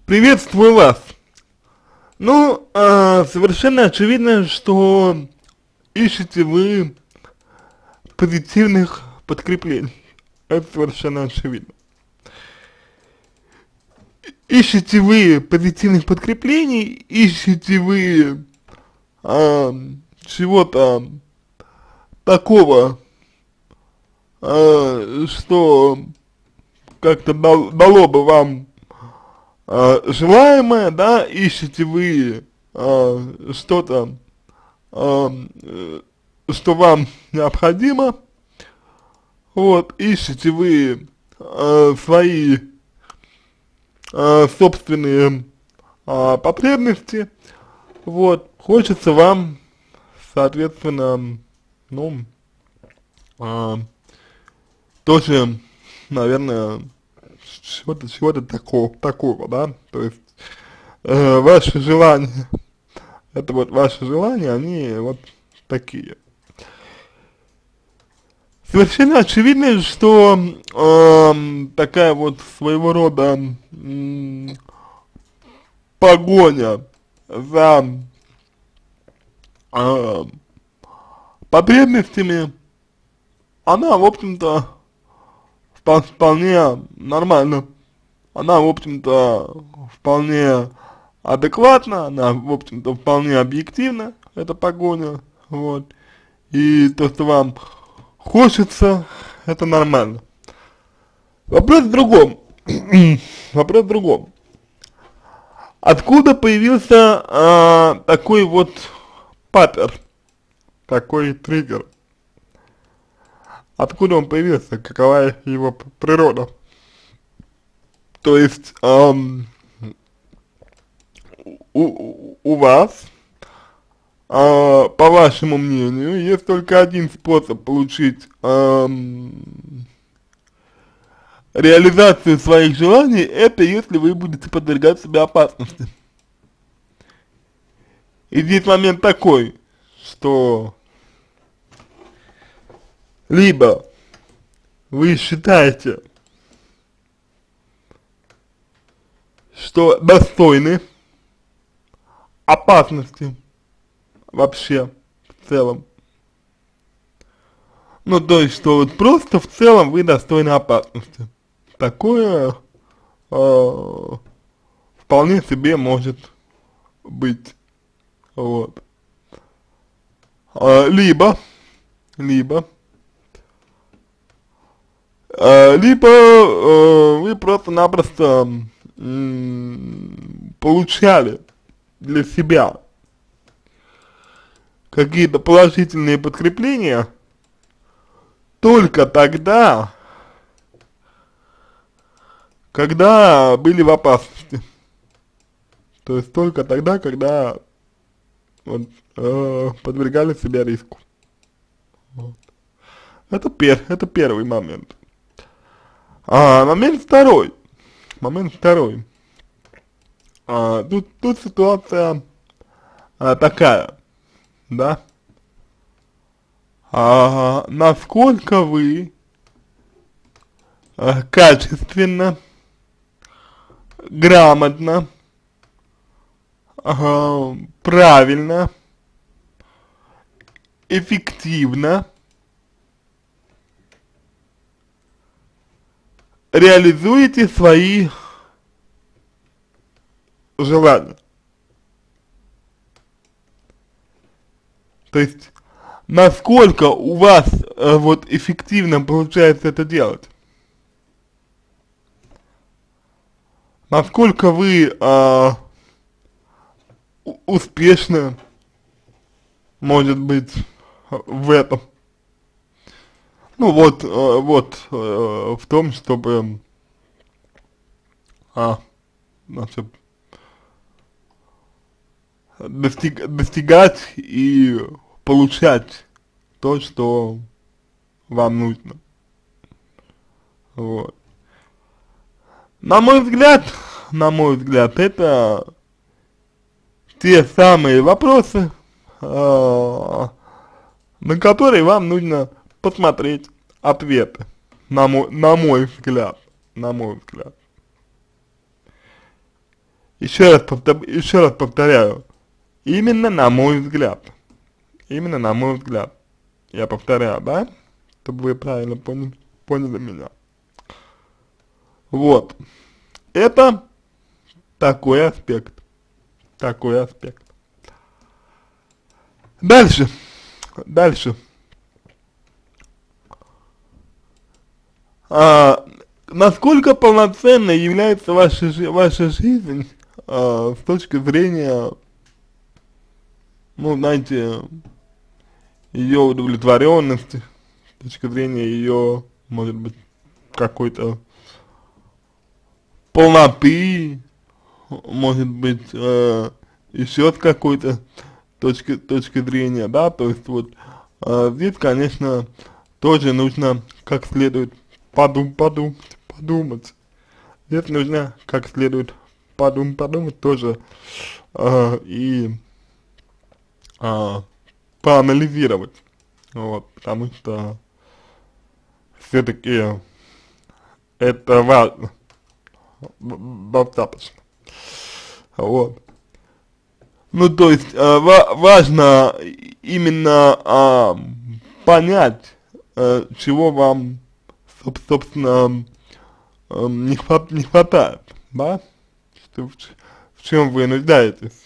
Приветствую вас. Ну, совершенно очевидно, что ищете вы позитивных подкреплений. Это совершенно очевидно. Ищете вы позитивных подкреплений, ищете вы а, чего-то такого, что как-то дало бы вам желаемое, да, ищете вы что-то, что вам необходимо, вот, ищете вы свои собственные потребности, вот, хочется вам, соответственно, ну, тоже, наверное, чего-то такого, да, то есть, ваши желания, это вот ваши желания, они вот такие. Совершенно очевидно, что такая вот своего рода погоня за э, потребностями, она, в общем-то, вполне нормально, она, в общем-то, вполне адекватна, она, в общем-то, вполне объективна, эта погоня, вот, и то, что вам хочется, это нормально. Вопрос в другом, вопрос в другом. Откуда появился такой вот паттерн, такой триггер? Откуда он появился, какова его природа? То есть, у вас, по вашему мнению, есть только один способ получить реализацию своих желаний, это если вы будете подвергать себя опасности. И здесь момент такой, что либо вы считаете, что достойны опасности вообще в целом. Ну, то есть, что вот просто в целом вы достойны опасности. Такое вполне себе может быть. Вот. Либо вы просто-напросто получали для себя какие-то положительные подкрепления только тогда, когда были в опасности. То есть только тогда, когда вот, подвергали себя риску. Вот. Это первый момент. Момент второй. Тут ситуация такая, да. Насколько вы качественно, грамотно, правильно, эффективно реализуете свои желания. То есть, насколько у вас вот эффективно получается это делать. Насколько вы успешны, может быть, в этом. Ну вот, в том, чтобы, значит, достигать и получать то, что вам нужно. Вот. На мой взгляд, это те самые вопросы, на которые вам нужно посмотреть ответы, на мой взгляд. еще раз повторяю, именно на мой взгляд, именно на мой взгляд, я повторяю, да, чтобы вы правильно поняли меня. Вот, это такой аспект, такой аспект. Дальше, дальше. Насколько полноценной является ваша жизнь с точки зрения, ну, знаете, ее удовлетворенности, с точки зрения ее, может быть, какой-то полноты, может быть, еще с какой-то точки зрения, да, то есть вот здесь, конечно, тоже нужно как следует подумать. Здесь нужно как следует подумать тоже и поанализировать, вот, потому что все-таки это важно, достаточно, вот. Ну, то есть, важно именно понять, чего вам, собственно, не хватает, да, что, в чем вы нуждаетесь,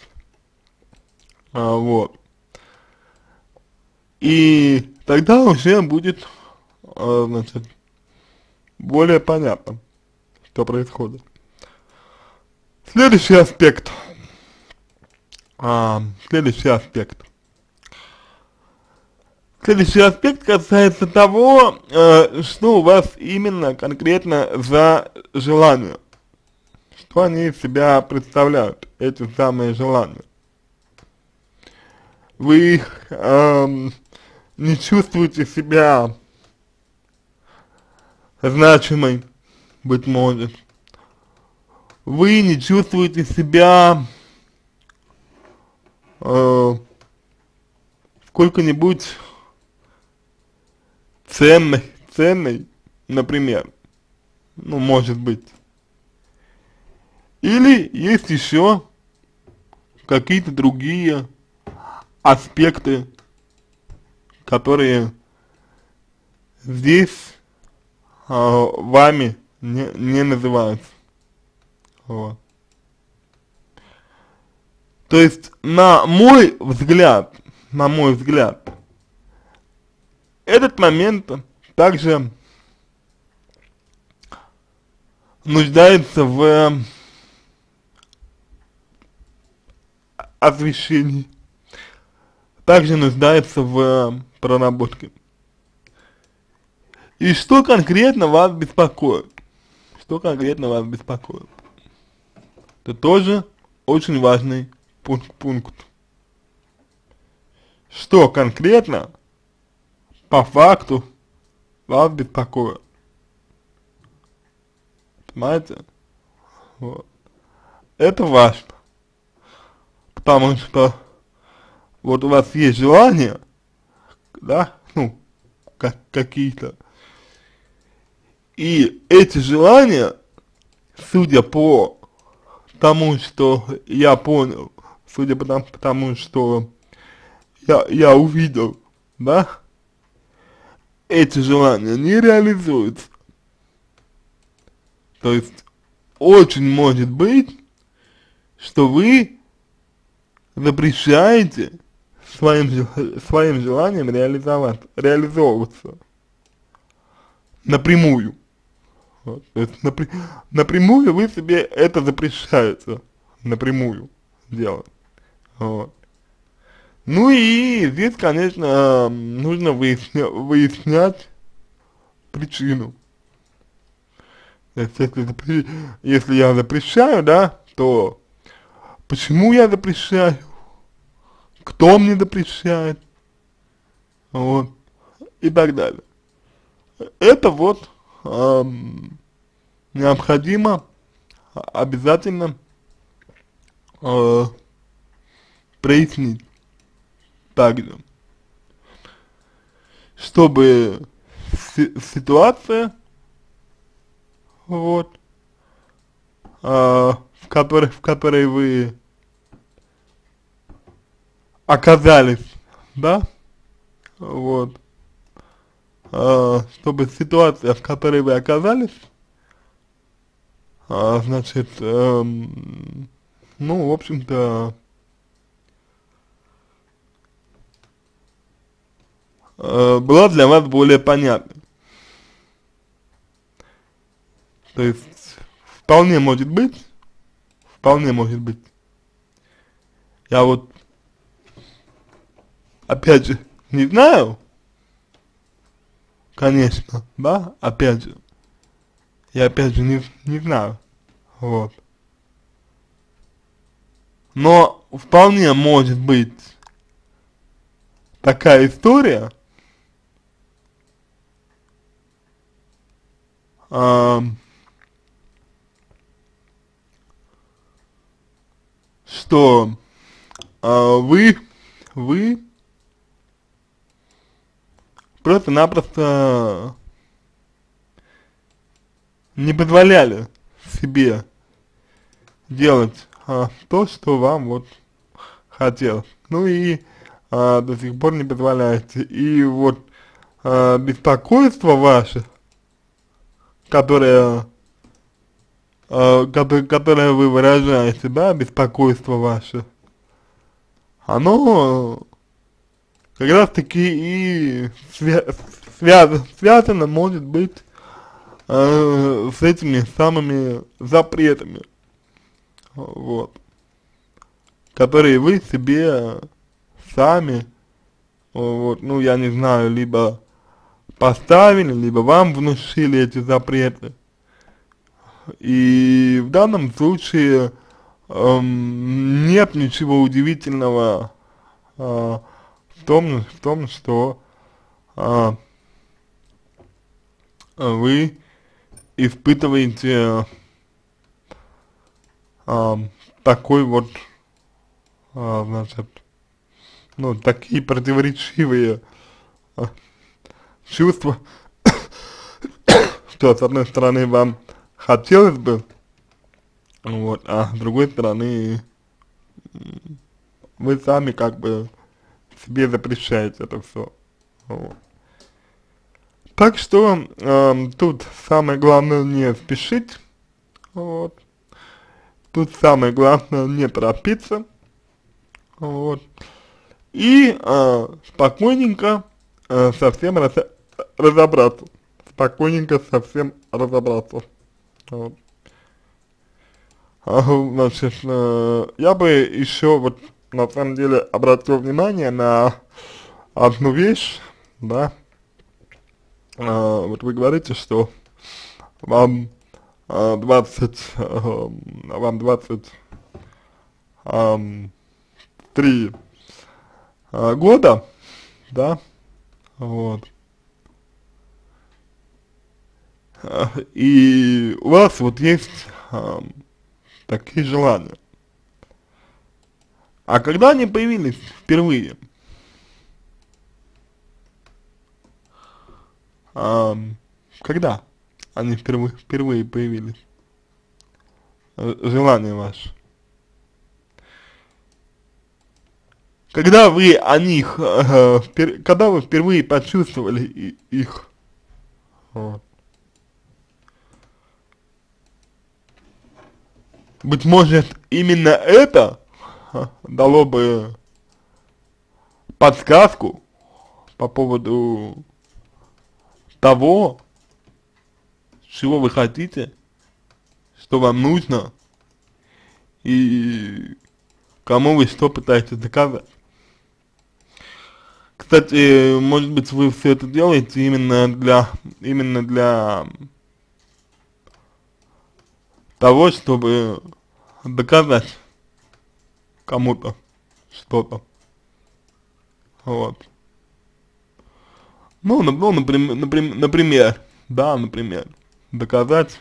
вот. И тогда уже будет, значит, более понятно, что происходит. Следующий аспект. Следующий аспект. Следующий аспект касается того, что у вас именно конкретно за желания. Что они из себя представляют, эти самые желания. Вы не чувствуете себя значимой, быть может. Вы не чувствуете себя сколько-нибудь ценной, например, ну, может быть. Или есть еще какие-то другие аспекты, которые здесь вами не называются. Вот. То есть, на мой взгляд, этот момент также нуждается в освещении, также нуждается в проработке. И что конкретно вас беспокоит? Что конкретно вас беспокоит? Это тоже очень важный пункт. Что конкретно, по факту, вас беспокоит? Понимаете? Вот. Это важно. Потому что вот у вас есть желания, да, ну, какие-то. И эти желания, судя по тому, что я понял, судя по тому, что я увидел, да, эти желания не реализуются. То есть, очень может быть, что вы запрещаете своим желаниям реализовываться напрямую. Вот. То есть напрямую вы себе это запрещаете, напрямую делать. Вот. Ну и здесь, конечно, нужно выяснять причину. То есть, если я запрещаю, да, то почему я запрещаю, кто мне запрещает, вот, и так далее. Это вот необходимо обязательно прояснить также, чтобы ситуация, вот, в в которой вы оказались, да, вот, чтобы ситуация, в которой вы оказались, значит, ну, в общем-то, была для вас более понятной. То есть, вполне может быть, я вот, опять же, не знаю, конечно, да, опять же, я опять же не знаю, вот. Но вполне может быть такая история, что вы просто-напросто не позволяли себе делать то, что вам вот хотелось. Ну и до сих пор не позволяете. И вот беспокойство ваше, которое, которое вы выражаете, да, беспокойство ваше, оно как раз таки и связано, может быть, с этими самыми запретами, вот, которые вы себе сами, вот, ну, я не знаю, либо поставили, либо вам внушили эти запреты. И в данном случае нет ничего удивительного в том, что вы испытываете такой вот, значит, ну, такие противоречивые чувства, что с одной стороны вам хотелось бы, вот, а с другой стороны вы сами как бы себе запрещаете это все. Вот. Так что тут самое главное не спешить, вот. Тут самое главное не торопиться, вот. И спокойненько совсем разобраться. Спокойненько совсем разобраться. Вот. Значит, я бы еще вот на самом деле обратил внимание на одну вещь, да. Вот вы говорите, что вам 23 года, да, вот, и у вас вот есть такие желания. А когда они появились впервые? Когда они впервые появились? Желания ваши. Когда вы о них, когда вы впервые почувствовали их? Вот. Быть может, именно это дало бы подсказку по поводу того, чего вы хотите, что вам нужно и кому вы что пытаетесь доказать. Кстати, может быть, вы все это делаете именно для того, чтобы доказать кому-то что-то. Вот. Ну, например, да, например, доказать,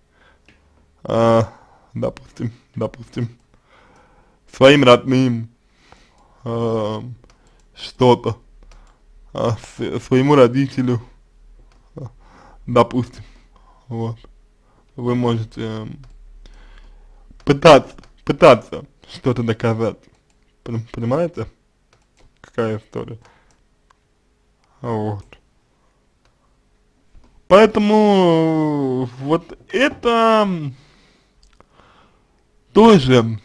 допустим, своим родным что-то, своему родителю, допустим, вот. Вы можете пытаться что-то доказать. Понимаете, какая история? Вот. Поэтому вот это тоже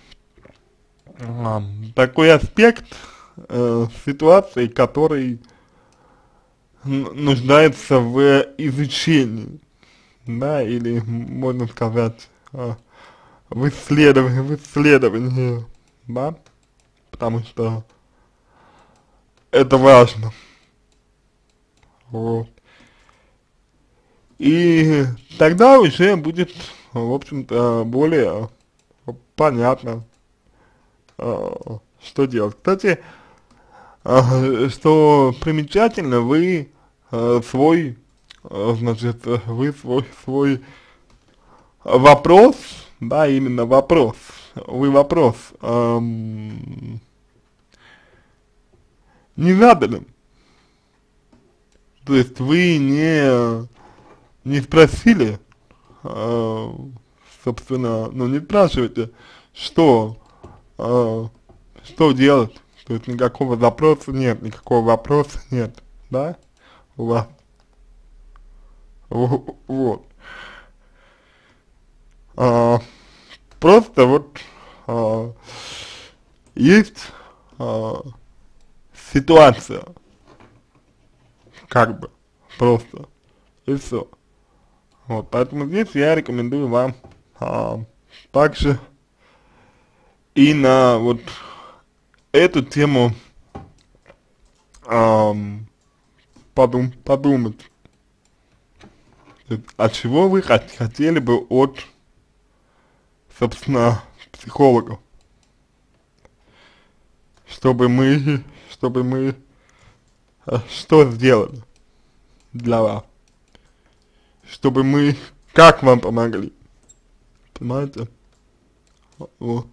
такой аспект ситуации, который нуждается в изучении, да, или можно сказать в исследовании, да, потому что это важно, вот. И тогда уже будет, в общем-то, более понятно, что делать. Кстати, что примечательно, вы значит, вы свой вопрос, да, именно вопрос, вы вопрос не задали. То есть вы не спросили, собственно, ну не спрашиваете, что, что делать. То есть никакого запроса нет, никакого вопроса нет, да, у вас. Вот. Просто вот есть ситуация, как бы, просто, и все. Вот, поэтому здесь я рекомендую вам также и на вот эту тему подумать, от чего вы хотели бы от, собственно, психологов, чтобы мы что сделали для вас, чтобы мы как вам помогли, понимаете? Вот.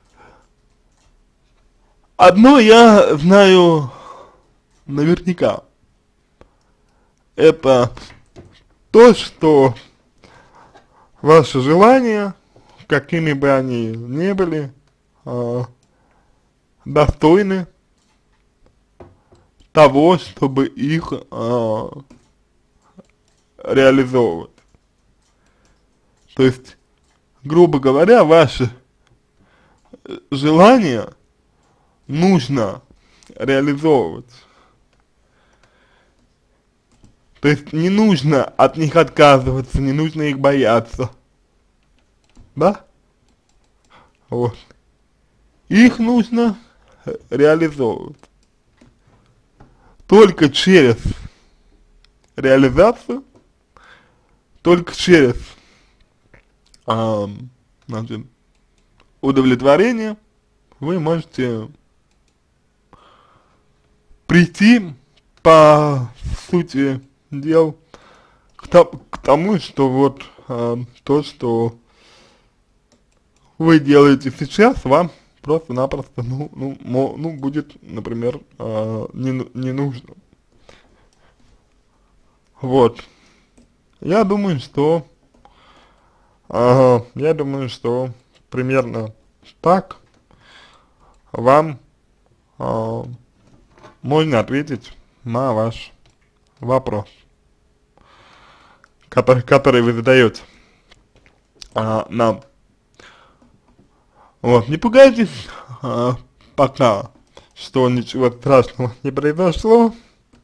Одно я знаю наверняка, это то, что ваши желания, какими бы они ни были, достойны того, чтобы их реализовывать. То есть, грубо говоря, ваши желания нужно реализовывать. То есть не нужно от них отказываться, не нужно их бояться. Да? Вот. Их нужно реализовывать. Только через реализацию, только через значит, удовлетворение вы можете прийти по сути дел к тому, что вот то, что вы делаете сейчас, вам просто-напросто, ну, будет, например, не нужно. Вот. Я думаю, что примерно так вам можно ответить на ваш вопрос, который вы задаете нам. Вот, не пугайтесь пока, что ничего страшного не произошло.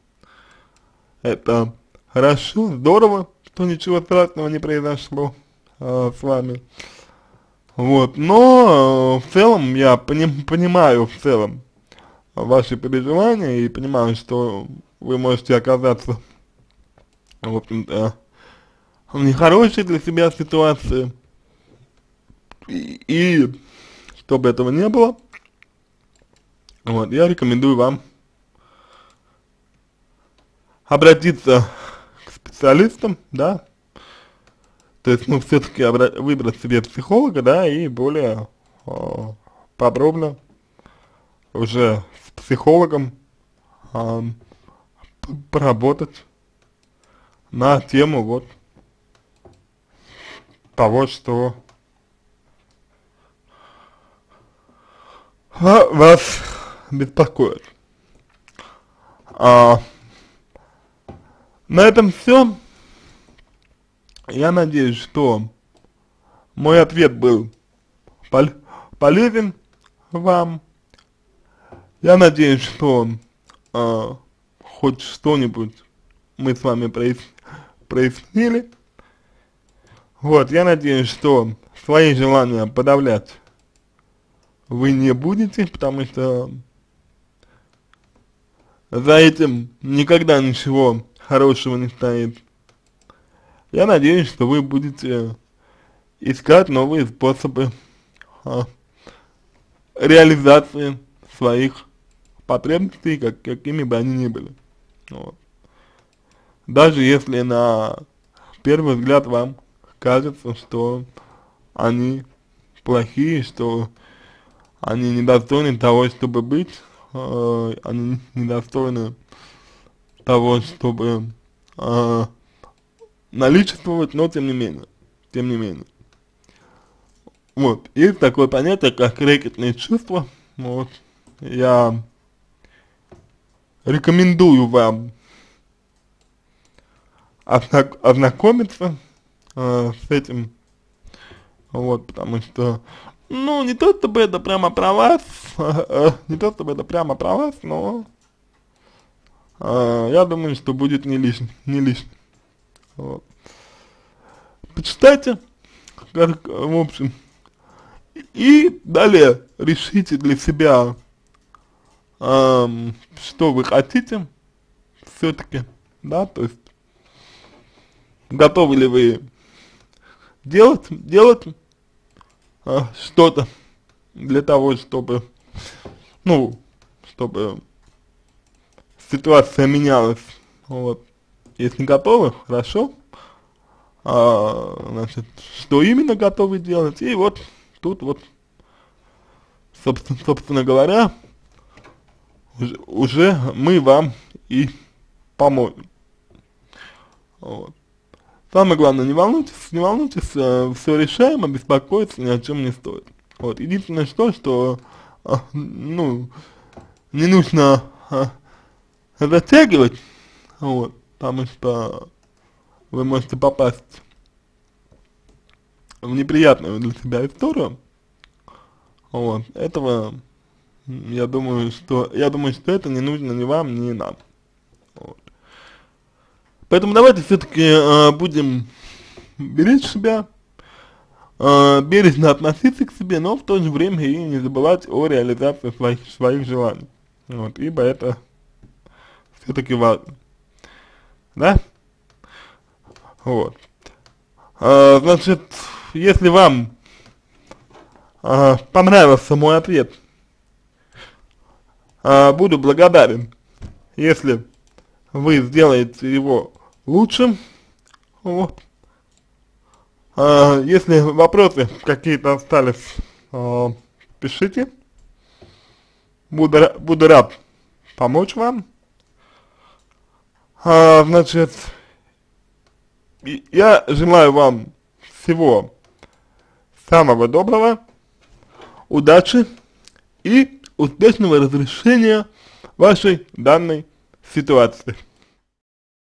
Это хорошо, здорово, что ничего страшного не произошло с вами. Вот, но в целом я понимаю в целом ваши переживания и понимаю, что вы можете оказаться, в общем-то, в нехорошей для себя ситуации. И чтобы этого не было, вот, я рекомендую вам обратиться к специалистам, да, то есть, ну, все-таки выбрать себе психолога, да, и более подробно уже с психологом поработать на тему вот того, вас беспокоит. А, на этом все. Я надеюсь, что мой ответ был полезен вам. Я надеюсь, что хоть что-нибудь мы с вами прояснили. Вот, я надеюсь, что свои желания подавлять вы не будете, потому что за этим никогда ничего хорошего не стоит. Я надеюсь, что вы будете искать новые способы реализации своих потребностей, какими бы они ни были. Вот. Даже если на первый взгляд вам кажется, что они плохие, что они недостойны того, чтобы быть, они недостойны того, чтобы наличествовать, но тем не менее. Вот, есть такое понятие, как рэкетные чувства. Вот, я рекомендую вам ознакомиться с этим, вот, потому что, ну, не то чтобы это прямо про вас, но я думаю, что будет не лишним. Вот. Почитайте, в общем, и далее решите для себя, что вы хотите, все-таки, да, то есть, готовы ли вы делать что-то для того, чтобы, ну, чтобы ситуация менялась, вот. Если готовы, хорошо, значит, что именно готовы делать, и вот тут вот, собственно говоря, уже мы вам и поможем. Вот. Самое главное, не волнуйтесь, все решаемо, беспокоиться ни о чем не стоит. Вот, единственное что ну, не нужно затягивать, вот, потому что вы можете попасть в неприятную для себя историю. Вот, этого, я думаю, что это не нужно ни вам, ни нам. Вот. Поэтому давайте все-таки будем беречь себя, бережно относиться к себе, но в то же время и не забывать о реализации своих желаний. Вот, ибо это все-таки важно. Да? Вот. Значит, если вам понравился мой ответ, буду благодарен, если вы сделаете его лучше. Вот. Если вопросы какие-то остались, пишите. Буду рад помочь вам. Значит, я желаю вам всего самого доброго, удачи и успешного разрешения вашей данной ситуации.